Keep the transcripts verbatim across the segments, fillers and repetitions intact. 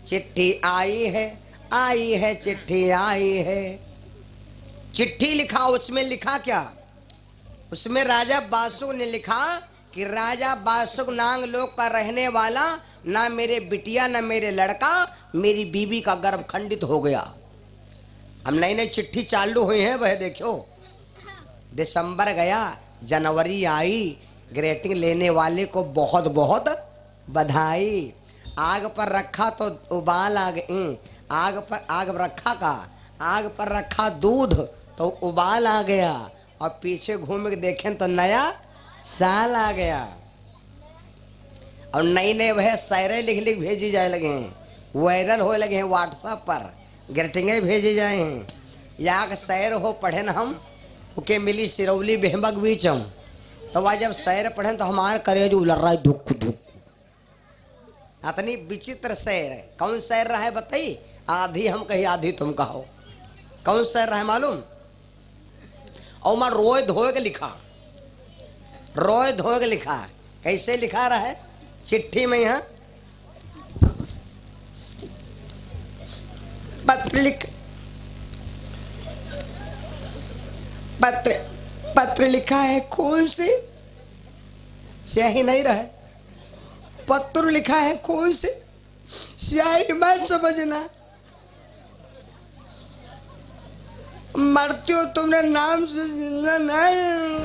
चिट्ठी आई है, आई है चिट्ठी आई है। चिट्ठी लिखा, उसमें लिखा क्या? उसमें राजा बासुक ने लिखा कि राजा बासुक नांग लोक का रहने वाला, ना मेरे बिटिया ना मेरे लड़का, मेरी बीवी का गर्भ खंडित हो गया। हम नई नई चिट्ठी चालू हुई है, वह देखो दिसंबर गया, जनवरी आई, ग्रेटिंग लेने वाले को बहुत बहुत बधाई। आग पर रखा तो उबाल आ गई, आग पर आग रखा का आग पर रखा दूध तो उबाल आ गया, और पीछे घूम के देखें तो नया साल आ गया। और नई नए वह शायरे लिख लिख भेजी जाए लगे हैं, वायरल हो लगे हैं व्हाट्सएप पर, ग्रेटिंगे भेजे जाए हैं। या शायर हो पढ़े न हम उके मिली सिरौली बेहमक बीचम, तो वह जब शायर पढ़े तो हमारे करे जो उलर रहा है धुक धुक। इतनी विचित्र शायर। कौन शायर रहा है बताइए? आधी हम कही आधी तुम कहो। कौन शायर रहा है मालूम? और मैं रोए धोए के लिखा, रोए धोए के लिखा। कैसे लिखा रहा है? चिट्ठी में यहाँ पत्र लिख पत्र पत्र लिखा है कौन से? स्याही नहीं रहा, पत्र लिखा है कौन से? स्याही मत समझना, मरते हो तुमने नाम से जिंदा नहीं।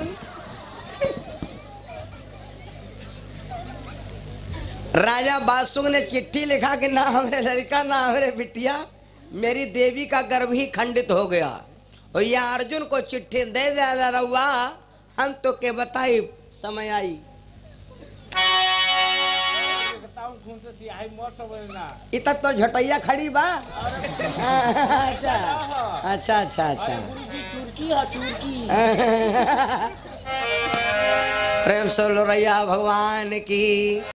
राजा बासुक ने चिट्ठी लिखा कि ना हमारे लड़का ना हमारे बिटिया, मेरी देवी का गर्भ ही खंडित हो गया। और यह अर्जुन को चिट्ठी दे दे रहुआ, हम तो के बताई समय आई। इतना तो झटैया खड़ी बा। अच्छा अच्छा अच्छा अच्छा। प्रेम से लो रैया भगवान की।